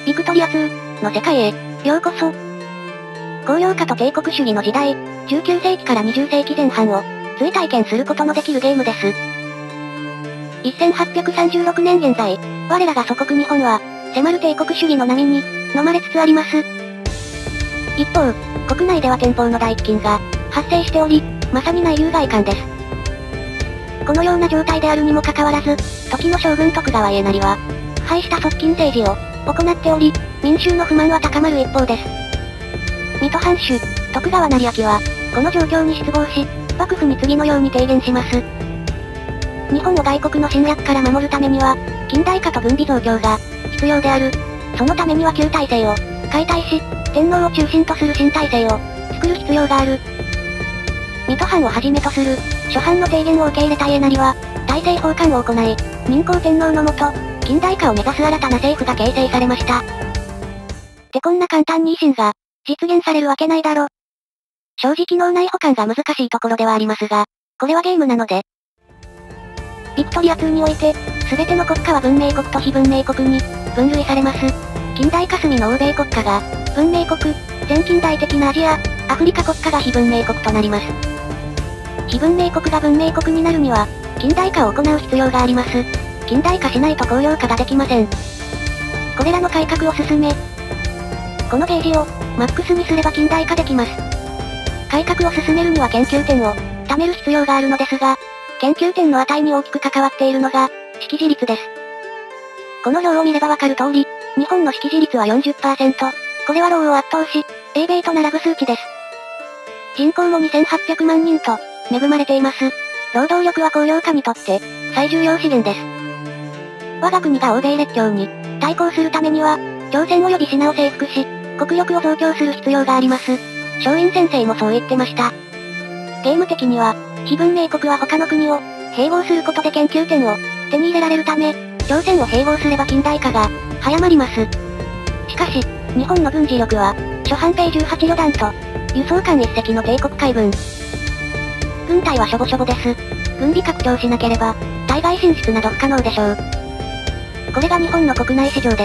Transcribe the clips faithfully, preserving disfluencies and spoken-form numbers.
ビクトリアツーの世界へ、ようこそ。工業化と帝国主義の時代、じゅうきゅうせいきからにじゅっせいきぜん半を、追体験することのできるゲームです。せんはっぴゃくさんじゅうろくねん現在、我らが祖国日本は、迫る帝国主義の波に、飲まれつつあります。一方、国内では天保の大飢饉が、発生しており、まさにない有害感です。このような状態であるにもかかわらず、時の将軍徳川家斉は、腐敗した側近政治を、行っており、民衆の不満は高まる一方です。水戸藩主、徳川斉昭は、この状況に失望し、幕府に次のように提言します。日本を外国の侵略から守るためには、近代化と軍備増強が、必要である。そのためには旧体制を、解体し、天皇を中心とする新体制を、作る必要がある。水戸藩をはじめとする、諸藩の提言を受け入れた家斉は、大政奉還を行い、明光天皇のもと、近代化を目指す新たな政府が形成されました。ってこんな簡単に維新が、実現されるわけないだろ。正直脳内保管が難しいところではありますが、これはゲームなので。ビクトリアツーにおいて、すべての国家は文明国と非文明国に、分類されます。近代霞の欧米国家が、文明国、前近代的なアジア、アフリカ国家が非文明国となります。非文明国が文明国になるには、近代化を行う必要があります。近代化しないと工業化ができません。これらの改革を進め、このゲージを、マックスにすれば近代化できます。改革を進めるには研究点を、貯める必要があるのですが、研究点の値に大きく関わっているのが、識字率です。この表を見ればわかる通り、日本の識字率は よんじゅっパーセント。これはローを圧倒し、英米と並ぶ数値です。人口もにせんはっぴゃくまんにんと、恵まれています。労働力は工業化にとって、最重要資源です。我が国が欧米列強に、対抗するためには、朝鮮及び品を征服し、国力を増強する必要があります。松陰先生もそう言ってました。ゲーム的には、非文明国は他の国を、併合することで研究点を、手に入れられるため、朝鮮を併合すれば近代化が、早まります。しかし、日本の軍事力は、諸藩兵じゅうはちりょだんと、輸送艦いっせきの帝国海軍。軍隊はしょぼしょぼです。軍備拡張しなければ、対外進出など不可能でしょう。これが日本の国内市場です。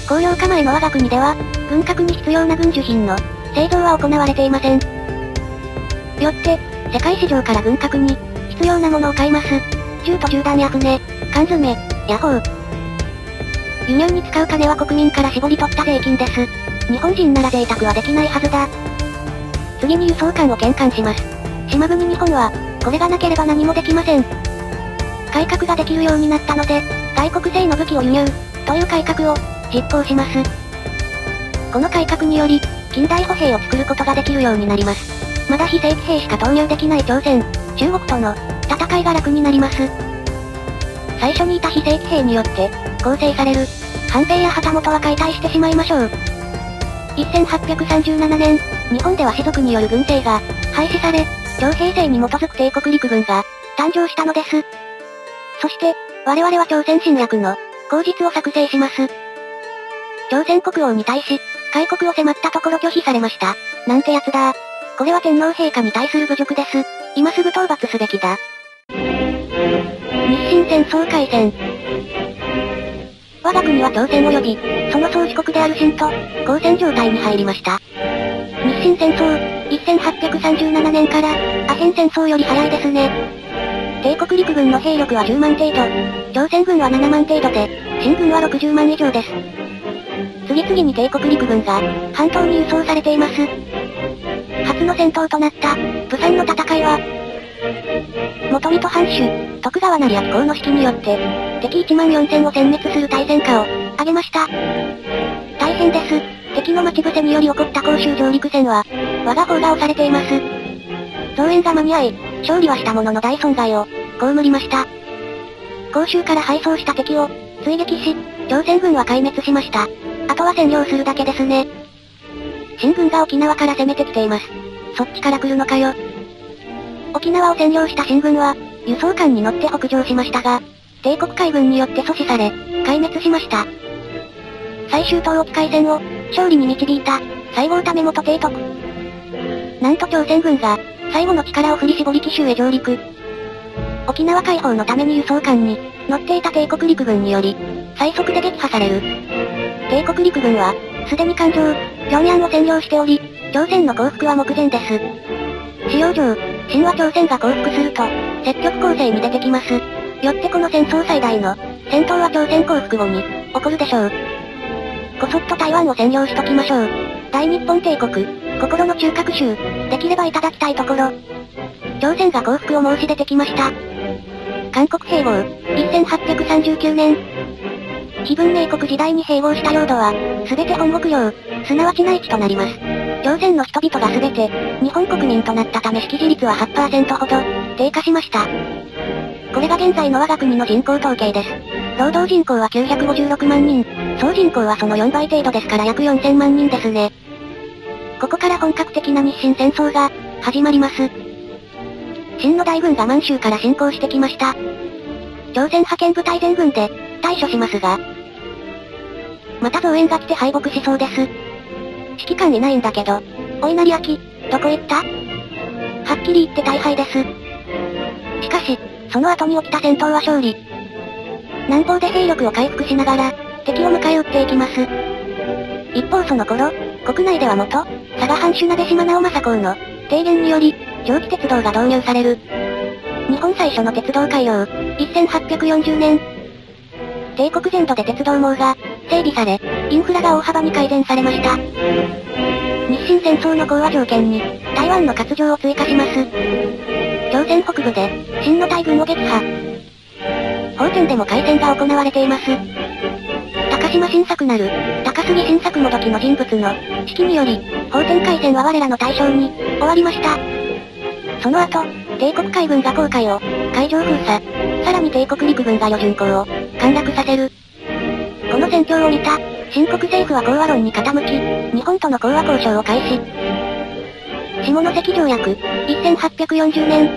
工業化前の我が国では、軍拡に必要な軍需品の、製造は行われていません。よって、世界市場から軍拡に、必要なものを買います。銃と銃弾や船、缶詰、ヤホー。輸入に使う金は国民から絞り取った税金です。日本人なら贅沢はできないはずだ。次に輸送艦を建艦します。島国日本は、これがなければ何もできません。改革ができるようになったので、外国製の武器を輸入、という改革を、実行します。この改革により、近代歩兵を作ることができるようになります。まだ非正規兵しか投入できない朝鮮、中国との、戦いが楽になります。最初にいた非正規兵によって、構成される、藩兵や旗本は解体してしまいましょう。せんはっぴゃくさんじゅうななねん、日本では士族による軍政が、廃止され、徴兵制に基づく帝国陸軍が、誕生したのです。そして、我々は朝鮮侵略の、口実を作成します。朝鮮国王に対し、開国を迫ったところ拒否されました。なんてやつだ。これは天皇陛下に対する侮辱です。今すぐ討伐すべきだ。日清戦争開戦。我が国は朝鮮及び、その宗主国である清と、交戦状態に入りました。日清戦争、せんはっぴゃくさんじゅうななねんから、アヘン戦争より早いですね。帝国陸軍の兵力はじゅうまん程度、朝鮮軍はななまん程度で、清軍はろくじゅうまん以上です。次々に帝国陸軍が、半島に輸送されています。初の戦闘となった、釜山の戦いは、元水戸藩主、徳川斉昭公の指揮によって、敵いちまんよんせんを殲滅する大戦果を、挙げました。大変です。敵の待ち伏せにより起こった甲州上陸戦は、我が方が押されています。増援が間に合い、勝利はしたものの大損害を、被りました。甲州から敗走した敵を、追撃し、朝鮮軍は壊滅しました。あとは占領するだけですね。清軍が沖縄から攻めてきています。そっちから来るのかよ。沖縄を占領した清軍は、輸送艦に乗って北上しましたが、帝国海軍によって阻止され、壊滅しました。最終東沖海戦を、勝利に導いた、西郷為元提督。なんと朝鮮軍が、最後の力を振り絞り紀州へ上陸。沖縄解放のために輸送艦に、乗っていた帝国陸軍により、最速で撃破される。 帝国陸軍は、すでに艦上、平壌を占領しており、朝鮮の降伏は目前です。使用上、清は朝鮮が降伏すると、積極攻勢に出てきます。よってこの戦争最大の、戦闘は朝鮮降伏後に、起こるでしょう。こそっと台湾を占領しときましょう。大日本帝国、心の中核州、できればいただきたいところ。朝鮮が降伏を申し出てきました。韓国併合、せんはっぴゃくさんじゅうきゅうねん。非文明国時代に併合した領土は、すべて本国領、すなわち内地となります。朝鮮の人々がすべて、日本国民となったため識字率は はちパーセント ほど、低下しました。これが現在の我が国の人口統計です。労働人口はきゅうひゃくごじゅうろくまんにん、総人口はそのよんばい程度ですから約よんせんまんにんですね。ここから本格的な日清戦争が、始まります。清の大軍が満州から侵攻してきました。朝鮮派遣部隊全軍で、対処しますが、また増援が来て敗北しそうです。指揮官いないんだけど、お稲荷焼、どこ行った?はっきり言って大敗です。しかし、その後に起きた戦闘は勝利。南方で兵力を回復しながら、敵を迎え撃っていきます。一方その頃、国内では元、佐賀藩主鍋島直政公の、提言により、蒸気鉄道が導入される。日本最初の鉄道開業、せんはっぴゃくよんじゅうねん。帝国全土で鉄道網が、整備され、インフラが大幅に改善されました。日清戦争の講和条件に、台湾の割譲を追加します。朝鮮北部で、清の大軍を撃破。奉天でも海戦が行われています。高島晋作なる、高杉晋作もどきの人物の、指揮により、奉天海戦は我らの対象に、終わりました。その後、帝国海軍が航海を、海上封鎖。さらに帝国陸軍が余順港を、陥落させる。この戦況を見た、清国政府は講和論に傾き、日本との講和交渉を開始。下関条約、せんはっぴゃくよんじゅうねん。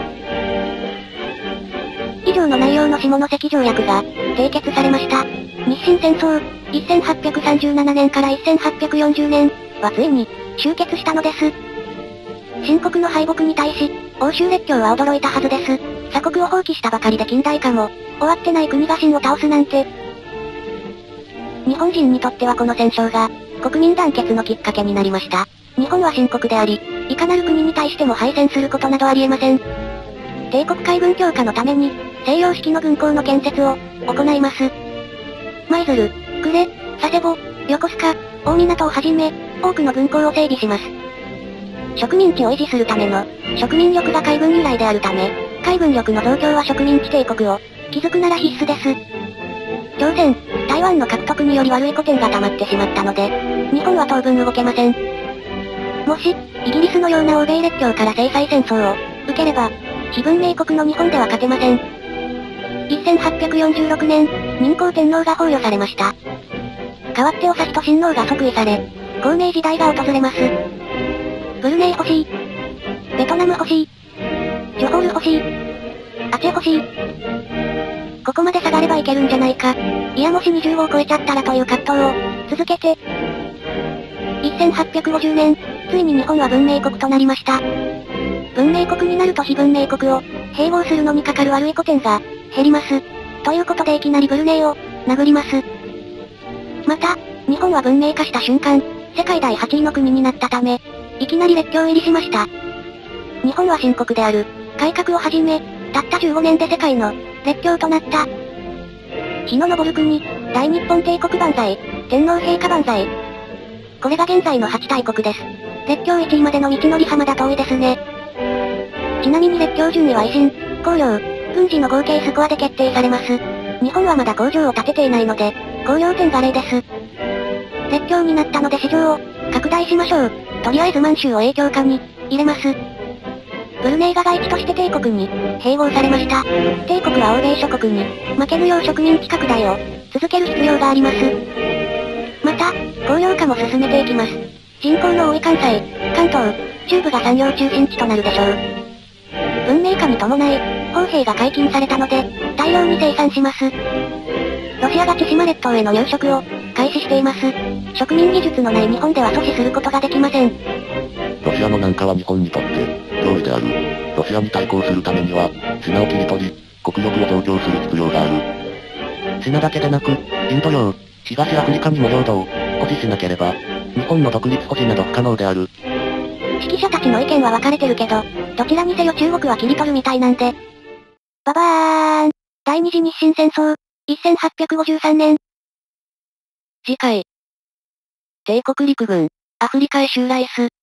以上の内容の下関条約が、締結されました。日清戦争、せんはっぴゃくさんじゅうななねんからせんはっぴゃくよんじゅうねん、はついに、終結したのです。清国の敗北に対し、欧州列強は驚いたはずです。鎖国を放棄したばかりで近代化も、終わってない国が清を倒すなんて。日本人にとってはこの戦勝が、国民団結のきっかけになりました。日本は清国であり、いかなる国に対しても敗戦することなどありえません。帝国海軍強化のために、西洋式の軍港の建設を、行います。舞鶴、呉、佐世保、横須賀、大港をはじめ、多くの軍港を整備します。植民地を維持するための、植民力が海軍由来であるため、海軍力の増強は植民地帝国を、築くなら必須です。朝鮮、台湾の獲得により悪い古典が溜まってしまったので、日本は当分動けません。もし、イギリスのような欧米列強から制裁戦争を、受ければ、非文明国の日本では勝てません。せんはっぴゃくよんじゅうろくねん、仁孝天皇が崩御されました。代わってお指と親王が即位され、孔明時代が訪れます。ブルネイ欲しい。ベトナム欲しい。ジョホール欲しい。アチェ欲しい。ここまで下がればいけるんじゃないか。いやもしにじゅうを超えちゃったらという葛藤を、続けて。せんはっぴゃくごじゅうねん、ついに日本は文明国となりました。文明国になると非文明国を、併合するのにかかる悪い古典が、減ります。ということでいきなりブルネイを、殴ります。また、日本は文明化した瞬間、世界だいはちいの国になったため、いきなり列強入りしました。日本は新国である、改革をはじめ、たったじゅうごねんで世界の、列強となった。日の昇る国、大日本帝国万歳、天皇陛下万歳。これが現在のはち大国です。列強いちいまでの道のり浜田遠いですね。ちなみに列強順位は維新、公領、軍事の合計スコアで決定されます。日本はまだ工場を建てていないので、公領点が例です。列強になったので市場を、拡大しましょう。とりあえず満州を影響下に、入れます。ブルネイが外地として帝国に、併合されました。帝国は欧米諸国に、負けぬよう植民地拡大を、続ける必要があります。また、工業化も進めていきます。人口の多い関西、関東、中部が産業中心地となるでしょう。文明化に伴い、砲兵が解禁されたので、大量に生産します。ロシアが千島列島への入植を、開始しています。植民技術のない日本では阻止することができません。 ロシアの南下は日本にとって、脅威である。ロシアに対抗するためには、シナを切り取り、国力を増強する必要がある。 シナだけでなく、インド洋、 東アフリカにも領土を保持しなければ、日本の独立保持など不可能である。 指揮者たちの意見は分かれてるけど、どちらにせよ中国は切り取るみたいなんで。ババーン。第二次日清戦争、せんはっぴゃくごじゅうさんねん。次回。帝国陸軍、アフリカへ襲来す。